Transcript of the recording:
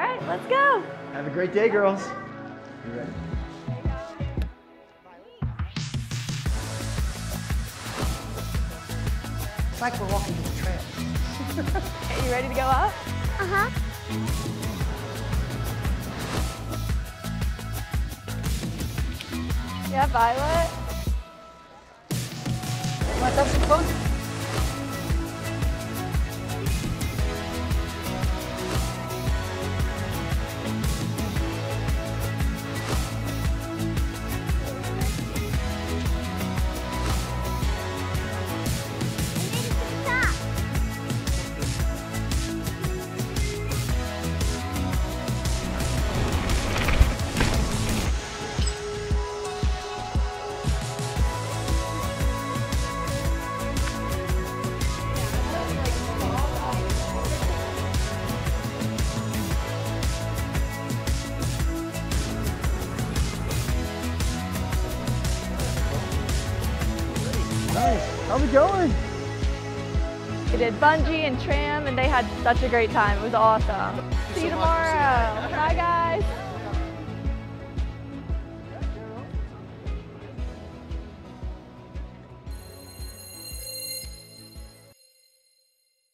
right, let's go. Have a great day, girls. You ready? It's like we're walking to the trail. Are you ready to go up? Uh-huh. Yeah, Violet. Let's have some fun. Nice. How's it going? We did bungee and tram, and they had such a great time. It was awesome. See you tomorrow. Bye, guys.